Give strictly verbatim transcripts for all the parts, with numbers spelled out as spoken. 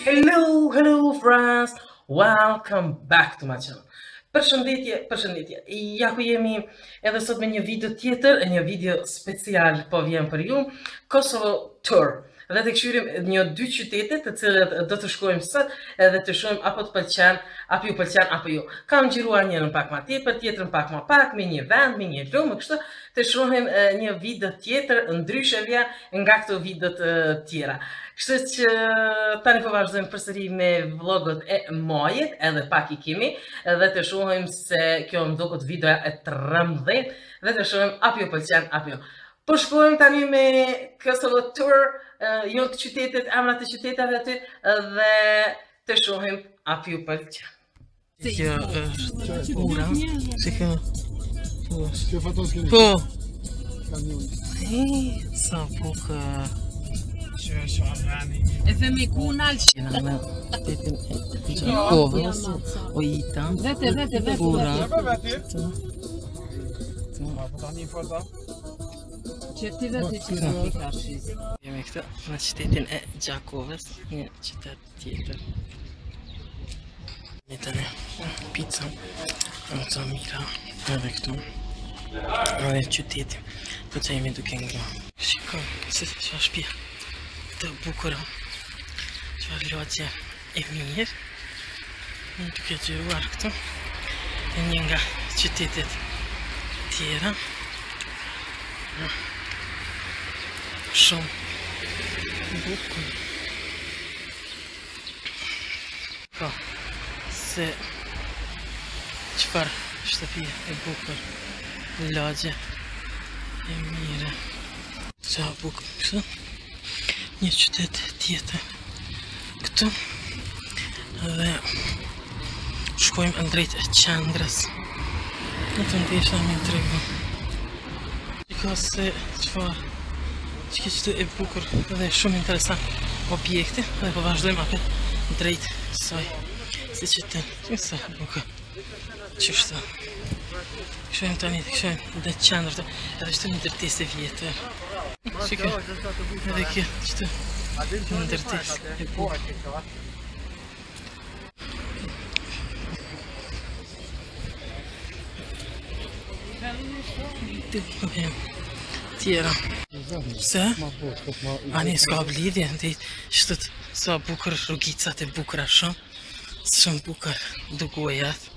Hello, hello friends, welcome back to my channel. Përshëndetje, përshëndetje. Ja ku jemi edhe sot me një video tjetër, një video special po vjen për ju, Kosovo Tour. Dhe të këshyrim një dy qytete të cilët do të shkojmë sot edhe të shohim apo të pëlqen, apo ju pëlqen apo jo. Kam xhiruar njërin pak më tepër, tjetrën pak më pak, me një vend, me një lumë, kështu të shohim një video tjetër ndryshe vja nga këto video të tjera. Kështu që tani po vazhdojmë përsëri me vlogot e majit, edhe pak i kemi, dhe të shohim se kjo më duket videoja e tridhjetë dhe të shohim apo ju pëlqen apo jo. Po shkojmë tani me Kosovo Tour, jo të qytetet, emrat të qyteteve aty, dhe të shohim apo ju pëlqen. Kjo është ura, si kjo? Po! Sa bukur! E themi ku nalë Jena me tetin e Gjakovës, ojita, Vete, vete, vete, ura. që ti vete që të pika shiz. Jemi këta në qytetin e Gjakovës, një qytet tjetër. Një tani, pizza, në të mira, edhe këtu. Edhe qytetin, të që jemi duke nga. Shiko, se që shpia të bukura, që logje e mirë, në duke gjëruar këtu, e një nga qytetet tjera. Shumë bukur. Ka, se qëfar shtëpia e bukur, lagje e mire. Qa bukur kështu, një qytet tjetër këtu, dhe shkojmë ndrejt e qendrës. Në të ndesha me të regu. Shiko se qëfar që qëtu e bukur dhe shumë interesant objekte, dhe po vazhdojmë apet drejt saj si qytet. Që sa bukur qështu. Këshojmë tani, këshojmë dhe qendrë të, edhe qëtu një ndërtesë vjetër. Shiko, edhe kjo qëtu një ndërtesë e bukur. Tjera. Pse? Ani s'ka blidhje, ndi shtët sa bukur rrugicat e bukura shumë. Shumë bukur dugojat.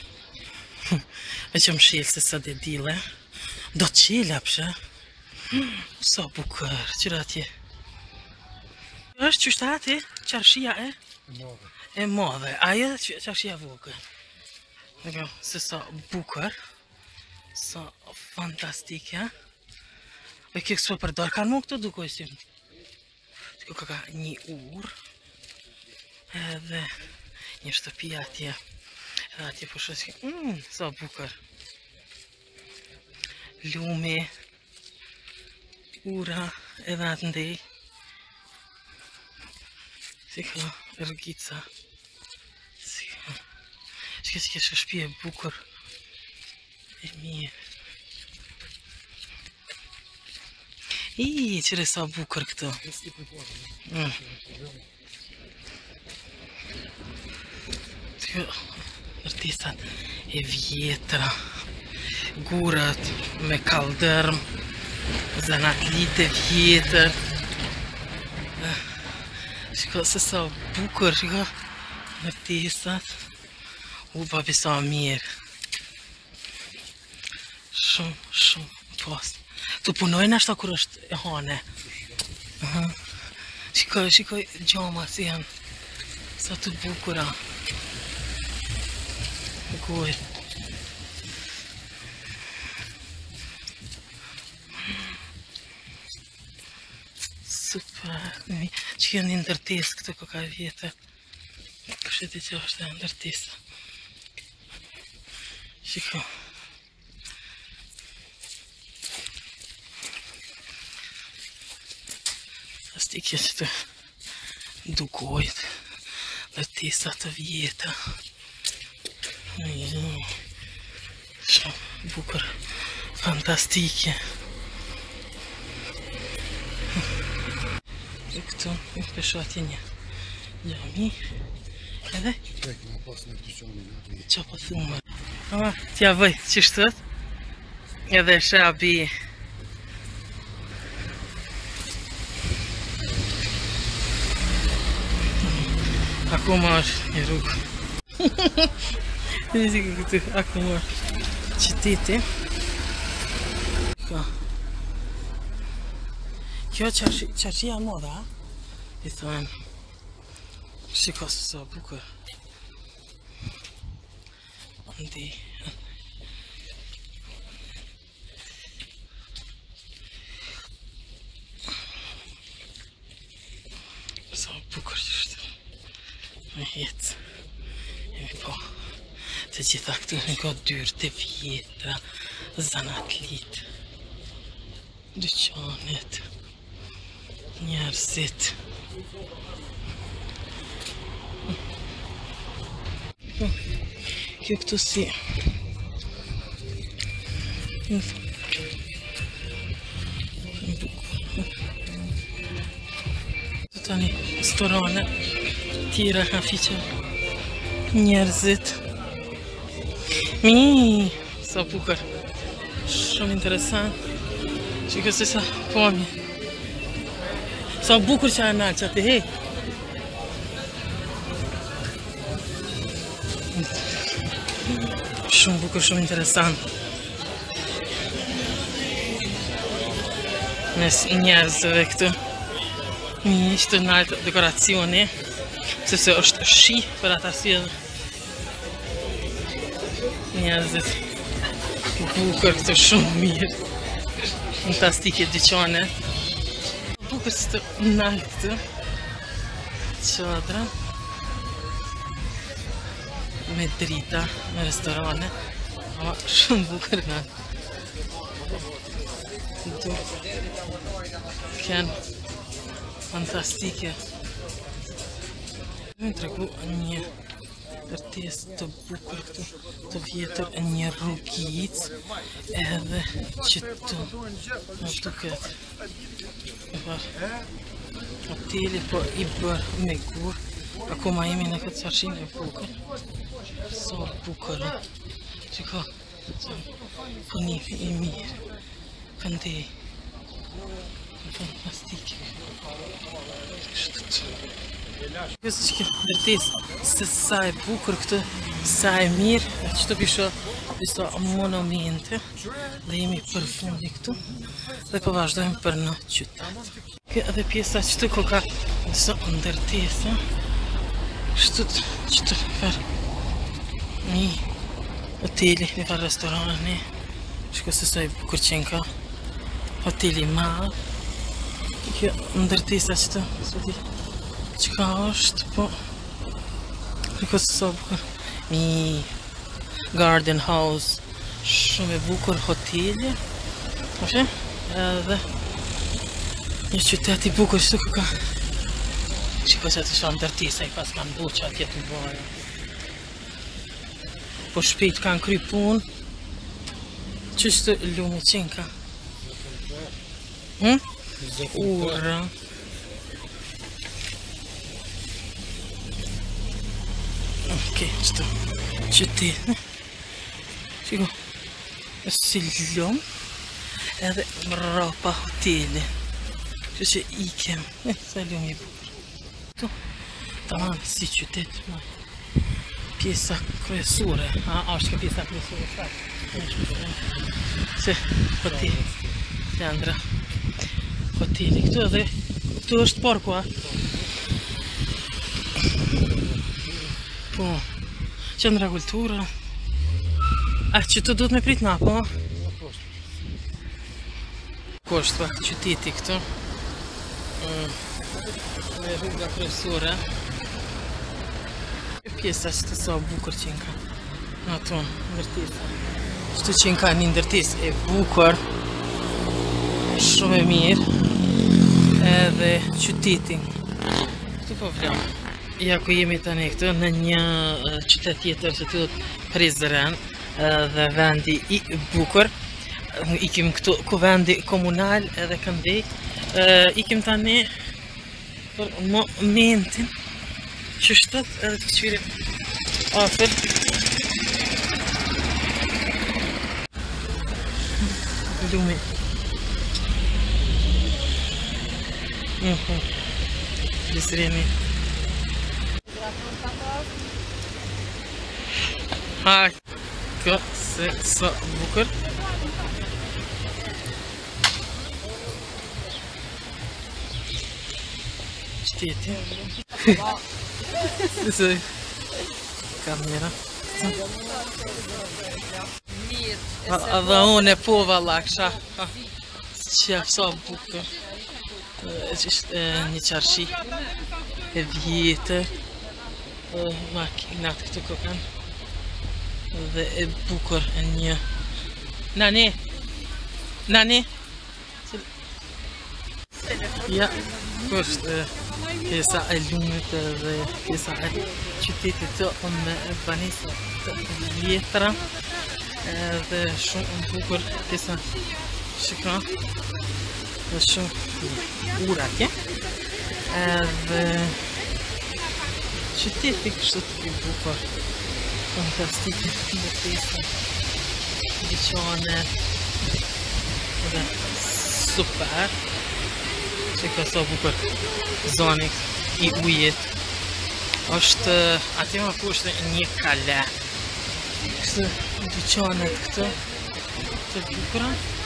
E që më shilë se sa dhe dile. Do të qila pësha. Sa bukur, qëra atje. është qështë ati? Qarshia e? E modhe. Aja qarshia vogër. Dhe kjo, se sa bukur. Sa fantastike. E kjo kësë për dorë, kanë mu këto dukoj si. Kjo ka një ur. Edhe një shtëpi atje. Edhe atje po shështë, mmm, sa bukur. Lume. Ura, edhe atë ndej. Si ka rëgica. Si ka. Shke që kështë shpje bukur. E mirë. Ii, qëre sa bukur këto. Mm. Kjo, artistat e vjetra. Gurat me kaldërm. Zanatlit e vjetër. Shiko se sa bukur, shiko. Artistat. U, babi sa mirë. Shumë, shumë post. Tu punojnë ashta kur është e hane. Shikoj, shikoj gjama si janë. Sa të bukura. Gojë. Super. Që kjo një ndërtes këtë koka vjetër. Kështë që është e ndërtes. Shikoj. Stikje që të dugojt dhe tisa të vjeta. Shumë bukur, fantastike. Këtu, pesho atje një Gjami. Edhe? Tek ma pas në dyqanin aty. Qa po thumë? Ama, t'ja vëj, që shtët? Edhe shabi. Akoma është një rrugë. Një zikë këtu, akoma është qyteti. Ka. Kjo qaqia moda, I thonë. Shiko se sa bukur. Ndi. Sa bukur që është. Me jetë. Jemi po. Të gjitha këtu në ka dyrë të vjetra, zanatlit, dyqanet, njerëzit. Kjo këtu si tani restorane tjera kafiqe njerëzit. Mi, sa bukur. Shumë interesant. Shiko se sa pomi. Sa bukur që e nalë që atë hej. Shumë bukur, shumë interesant. Mes njerëzve këtu. Mi, ishte nalë dekoracioni. Sepse është shi për ata si edhe. Njerëzit bukur këtu shumë mirë. Fantastike dyqane. Bukur së të nalë këtu. Qadra. Me drita, me restorane. Ama shumë bukur nalë. Du. Kënë fantastike. Me tregu një ndërtesë të bukur këtu, të vjetër, një rrugic, edhe që të në duket. Hoteli po I bërë me gur, akoma jemi në këtë qarshin e bukur. Sa bukur. Shiko, funifi I mirë, këndej. Fantastike. Kështu. Kësë që këtë ndërtes se sa e bukur këtë, sa e mirë, qëto pisho pisto monumente dhe jemi për fundi këtu dhe po vazhdojmë për në qytet. Edhe pjesa qëtu ko ka nëso ndërtese, qëtu qëtu për një hoteli, një për restorani, shko se sa e bukur qenë ka hoteli madhë, kjo ndërtesa qëtu, Qëka është, po... Këko së sa bukur. Mi... Garden House. Shumë e bukur hoteli. Oshe? Edhe... Një qytet I bukur qëtu këka. Qiko që të shonë ndërtisa I pas kanë buqa atje të bëjë. Po shpejt kanë kry pun. Qështë lume qenë ka? Hm? Ura. Ok, qëto qytet. Shiko. Si lom. Edhe mrapa hoteli. Që që ikem. E, sa lom I bukur. Tu. Tamam, si qytet. Pjesa kryesore. A, është ka pjesa kryesore. Se, hoteli. Leandra. Hoteli. Këtu edhe. Këtu është parku, a? Po, qendra kultura. A, që të duhet me prit na, po? Ko është pak qyteti këtu. Me rruga kryesore. Pjesa që të sa bukur qenë ka. Në tonë, ndërtesa. Që të qenë ka një ndërtesë e bukur. Shumë e mirë. Edhe qyteti. Këtu po vlam. Ja ku jemi tani këtu në një qytet tjetër që thuhet Prizren dhe vendi I bukur. Ikim këtu ku vendi komunal edhe këndej. Ikim tani për momentin Qështët edhe të qyri afer. Lumi. Mhm. Bisreni. Haj, kjo se sa bukur. Qteti. Nëse kamera. Dhe unë e po valla kësha. Qef sa bukur. Qështë një qarshi e vjetër. Makinat këtu këkan. Dhe e bukur e një. Nani? Nani? Ja, kështë pjesa e lumit dhe pjesa e qytetit të me banisa të vjetra dhe shumë bukur pjesa shikra dhe shumë uratje dhe qyteti kështë të bukur fantastike dhe pjesa dyqane dhe super. Qika sa bukur zoni i ujit. Është atje më poshtë një kale. Kështë dyqanet këtë të bukura.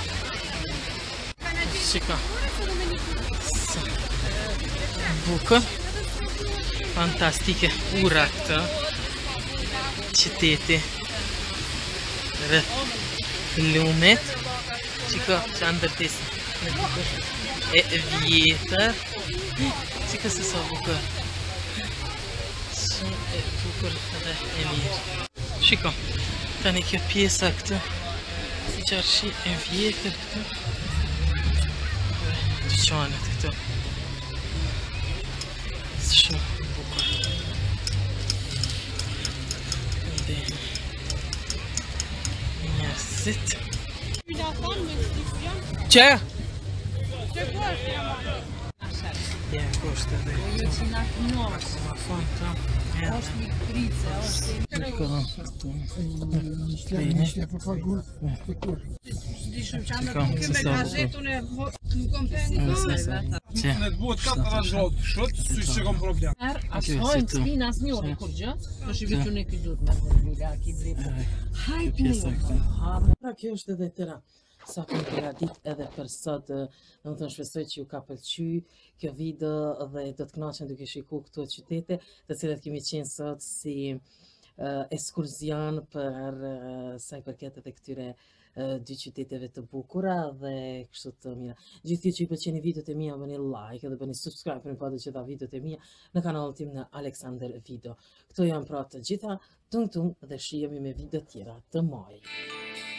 Qika sa bukur. Fantastike ura këtë. Qyteti dhe lumit. Qika që ndërtesi e vjetër. Qika se sa bukur. Shumë e bukur dhe e mirë. Shiko, tani kjo pjesa këtë si qarshi e vjetër këtë dhe dyqanet këtë. Shumë bukur. Dhe njerëzit. Që? Ja, koshtë dhe Jo që nga të nërës, ma fanë ta. është një krice, është Ishte për pagur. dishëm që anë Shiko, se sa bukur. nuk kom për një Që? Në të buhet katë të zhotë, shotë, sy që kom problem. Her, Kjo, asojnë si të tu. smin as njëri kur gjë, është i vitu në këtë duhet me vëllila, ki vripu. Hajt pjesa një, këta. ha, Pra kjo është edhe tëra sa kam për radit edhe për sot. Në më thënë shpesoj që ju ka pëlqy kjo video dhe do të knaqen duke shiku këtu e qytete të cilat kemi qenë sot si uh, ekskurzion për uh, sa i përket edhe këtyre uh, dy qyteteve të bukura dhe kështu të mira. Gjithë që i pëlqeni videot e mia bëni like edhe bëni subscribe për në patë që ta videot e mia në kanalin tim në Alexander Video. Këto janë pra të gjitha tung tung dhe shihemi me video tjera të maj.